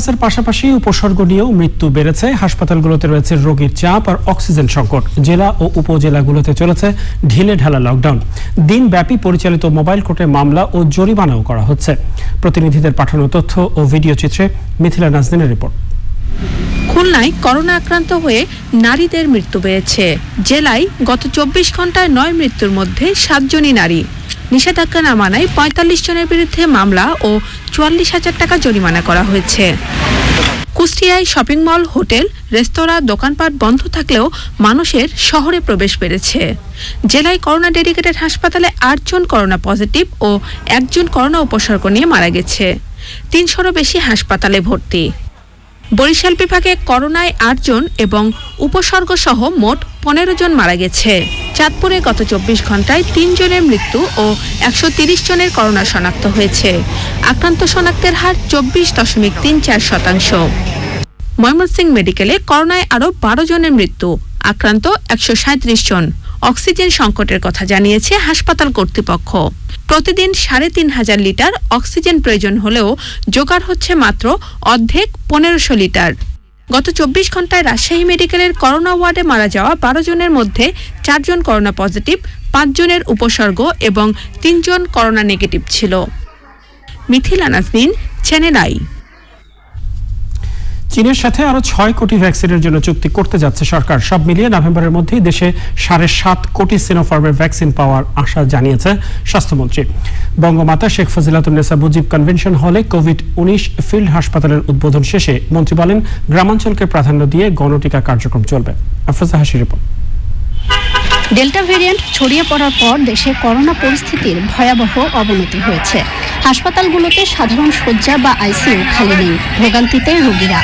এর পাশাপাশি উপসর্গ নিয়েও মৃত্যু বেড়েছে। হাসপাতালগুলোতে রয়েছে রোগীর চাপ আর অক্সিজেন সংকট। জেলা ও উপজেলাগুলোতে চলেছে ঢিলে ঢালা লকডাউন। দিনব্যাপী পরিচালিত মোবাইল কোর্টে মামলা ও জরিমানাও করা হচ্ছে। প্রতিনিধিদের পাঠানো তথ্য ও ভিডিও চিত্রে মিথিলা নাজনীনের রিপোর্ট। খুলনায় করোনা আক্রান্ত হয়ে নারীদের মৃত্যু বেড়েছে। জেলায় গত 24 ঘন্টায় 9 মৃত্যুর মধ্যে 7 জনই নারী। নিষেধাজ্ঞা না মানায় 45 জনের বিরুদ্ধে মামলা ও 44,000 টাকা জরিমানা করা হয়েছে। কুষ্টিয়ায় শপিং মল, হোটেল, রেস্তোরাঁ, দোকানপাট বন্ধ থাকলেও মানুষের শহরে প্রবেশ বেড়েছে। জেলায় করোনা ডেডিকেটেড হাসপাতালে 8 জন করোনা পজিটিভ ও 1 জন করোনা উপসর্গ নিয়ে মারা গেছে। 300-রও বেশি হাসপাতালে ভর্তি। বরিশাল বিভাগে করোনায় 8 জন এবং উপসর্গ সহ মোট 15 জন মারা গেছে। চাঁদপুরে গত 24 ঘন্টায় 3 জনের মৃত্যু ও 130 জনের করোনা শনাক্ত হয়েছে। আক্রান্ত শনাক্তের হার 24.34%। ময়মনসিংহ মেডিকেলে করোনায় আরও 12 জনের মৃত্যু, আক্রান্ত 137 জন। অক্সিজেন সংকটের কথা জানিয়েছে হাসপাতাল কর্তৃপক্ষ। প্রতিদিন 3,500 লিটার অক্সিজেন প্রয়োজন হলেও জোগাড় হচ্ছে মাত্র অর্ধেক 1500 লিটার। গত 24 ঘন্টায় রাজশাহী মেডিকেলের করোনা ওয়ার্ডে মারা যাওয়া 12 জনের মধ্যে 4 জন করোনা পজিটিভ, 5 জনের উপসর্গ এবং 3 জন করোনা নেগেটিভ ছিল। Mithila Naznin, channel I. চীনের সাথে আরো 6 কোটি ভ্যাকসিনের জন্য চুক্তি করতে যাচ্ছে সরকার। সব মিলিয়ে নভেম্বরের মধ্যেই দেশে 7.5 কোটি সিনোফার্মের ভ্যাকসিন পাওয়ার আশা জানিয়েছে স্বাস্থ্যমন্ত্রী। বঙ্গমাতা শেখ ফজিলাতুন্নেসা মুজিব কনভেনশন হলে কোভিড-19 ফিল্ড হাসপাতালের উদ্বোধন শেষে মন্ত্রী বলেন, গ্রামাঞ্চলকে প্রাধান্য দিয়ে গণটিকা কার্যক্রম চলবে। আফরোজা হাসির রিপোর্ট। ডেল্টা ভেরিয়েন্ট ছড়িয়ে পড়ার পর দেশে করোনা পরিস্থিতির ভয়াবহ অবনতি হয়েছে। হাসপাতালগুলোতে সাধারণ শয্যা বা আইসিইউ খালি নেই, ভোগান্তিতে রোগীরা।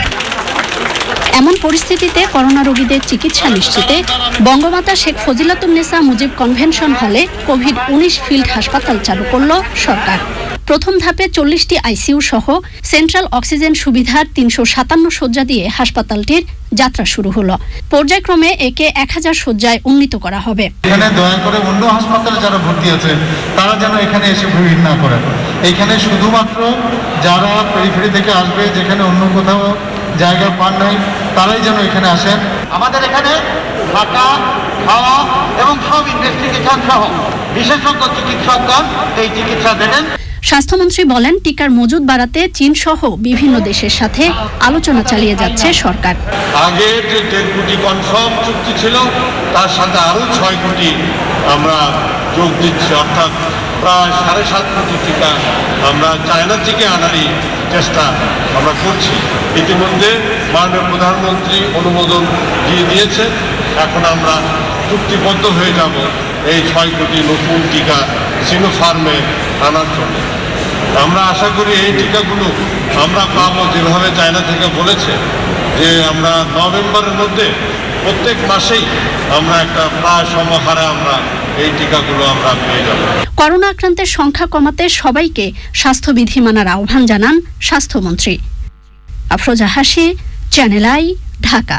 এমন পরিস্থিতিতে করোনা রোগীদের চিকিৎসা নিশ্চিতে বঙ্গমাতা শেখ ফজিলাতুন্নেসা মুজিব কনভেনশন হলে কোভিড-19 ফিল্ড হাসপাতাল চালু করল সরকার। প্রথম ধাপে 40টি আইসিইউ সহ সেন্ট্রাল অক্সিজেন সুবিধার 357 শয্যা দিয়ে হাসপাতালটির যাত্রা শুরু হলো। পর্যায়ক্রমে একে 1000 শয্যায় উন্নীত করা হবে। এখানে দয়া করে অন্য হাসপাতালে যারা ভর্তি আছে তারা যেন এখানে এসে ভিড় না করে। এখানে শুধুমাত্র যারা পেরিফেরি থেকে আসবে, যেখানে অন্য কোথাও জায়গা পান নাই, তারাই যেন এখানে আসেন। আমাদের এখানে থাকা, খাওয়া এবং সব ইনভেস্টিগেশন সহ বিশেষজ্ঞ চিকিৎসকগণ এই চিকিৎসা দেবেন। স্বাস্থ্যমন্ত্রী বলেন, টিকার মজুদ বাড়াতে চীন সহ বিভিন্ন দেশের সাথে আলোচনা চালিয়ে যাচ্ছে সরকার। আগে যে 1.5 কোটি কনফার্ম চুক্তি ছিল, তার সাথে আরো 6 কোটি আমরা যোগ দিচ্ছি, অর্থাৎ প্রায় 7.5 কোটি টিকা আমরা চায়না থেকে আনারই চেষ্টা আমরা করছি। ইতিমধ্যে মাননীয় প্রধানমন্ত্রী অনুমোদন দিয়ে দিয়েছে। এখন আমরা চুক্তিবদ্ধ হয়ে যাব এই 6 কোটি নতুন টিকা সিনোফার্মে আনার জন্য। আমরা আশা করি এই টিকাগুলো আমরা পাবো, যেভাবে চায়না থেকে বলেছে যে আমরা নভেম্বরের মধ্যে প্রত্যেক মাসেই আমরা একটা প্রায় সমহারে আমরা এই টিকাগুলো আমরা পেয়ে যাব। করোনা আক্রান্তের সংখ্যা কমাতে সবাইকে স্বাস্থ্যবিধি মানার আহ্বান জানান স্বাস্থ্যমন্ত্রী। আফরোজা হাসি, চ্যানেল আই, ঢাকা।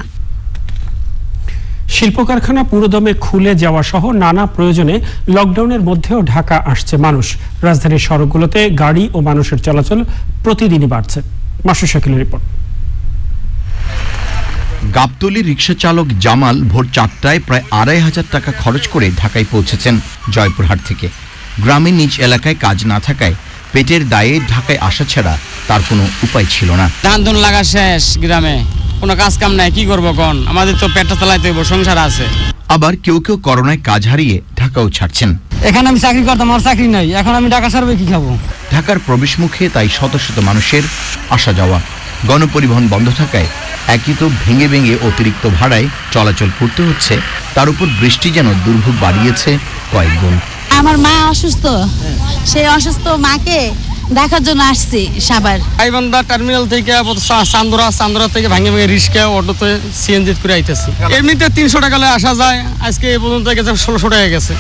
শিল্প কারখানা পুরোদমে খুলে যাওয়া সহ নানা প্রয়োজনে লকডাউনের মধ্যেও ঢাকা আসছে মানুষ। রাজধানীর সড়কগুলোতে গাড়ি ও মানুষের চলাচল প্রতিদিনই বাড়ছে। মাসুদ শাকিলের রিপোর্ট। গাবতলী রিকশা চালক জামাল ভোর 4টায় প্রায় 2,500 টাকা খরচ করে ঢাকায় পৌঁছেছেন জয়পুরহাট থেকে। গ্রামের নিজ এলাকায় কাজ না থাকায় পেটের দায়ে ঢাকায় আসা ছাড়া তার কোনো উপায় ছিল না। ধান ধুন লাগা শেষ, গ্রামে কোনো কাজ কাম নাই, কি করবো কোন, আমাদের তো পেটটা চালাইতে হইব, সংসার আছে। আবার কেউ কেউ করোনায় কাজ হারিয়ে ঢাকাও ছাড়ছেন। এখানে আমি চাকরি করতাম, আমার চাকরি নাই, এখন আমি ঢাকা ছাড়বে কি খাবো। ঢাকার প্রবেশ মুখে তাই শত শত মানুষের আসা যাওয়া। গণপরিবহন বন্ধ থাকায় একই তো ভেঙে ভেঙে অতিরিক্ত ভাড়ায় চলাচল করতে হচ্ছে, তার উপর বৃষ্টি যেন দুর্ভোগ বাড়িয়েছে কয়েক গুণ। আমার মা অসুস্থ, সেই অসুস্থ মাকে দেখার জন্য আসছি সাভার। গাইবান্ধা টার্মিনাল থেকে চান্দরা থেকে ভাঙে ভাঙে রিক্সা, অটোতে সিএনজি করে আইতেছি। এমনিতে 300 টাকা আসা যায়, আজকে এই পর্যন্ত গেছে 1600 টাকা গেছে।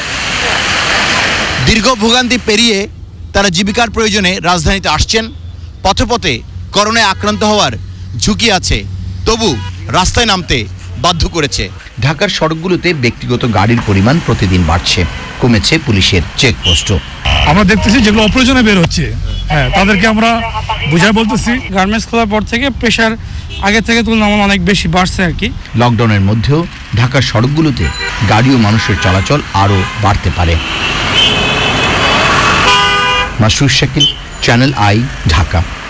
দীর্ঘ ভোগান্তি পেরিয়ে তারা জীবিকার প্রয়োজনে রাজধানীতে আসছেন। পথে পথে করোনায় আক্রান্ত হওয়ার ঝুঁকি আছে, তবু রাস্তায় নামতে বাধ্য করেছে। ঢাকার সড়কগুলোতে ব্যক্তিগত গাড়ির পরিমাণ প্রতিদিন বাড়ছে, কমেছে পুলিশের চেকপোস্টও। আমরা দেখতেছি যেগুলো অপ্রয়োজনে বের হচ্ছে, হ্যাঁ, তাদেরকে আমরা বুঝাই বলতেছি। গার্মেন্টস খোলার পর থেকে প্রেশার আগে থেকে তুলনায় অনেক বেশি বাড়ছে আর কি। লকডাউনের মধ্যেও ঢাকার সড়কগুলোতে গাড়ি ও মানুষের চলাচল আরও বাড়তে পারে। মাসরুর শাকিল, চ্যানেল আই, ঢাকা।